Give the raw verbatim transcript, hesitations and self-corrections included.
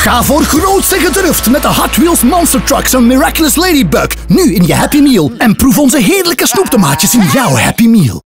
Ga voor groots en gedurfd met de Hot Wheels Monster Trucks en Miraculous Ladybug. Nu in je Happy Meal. En proef onze heerlijke snoeptomaatjes in jouw Happy Meal.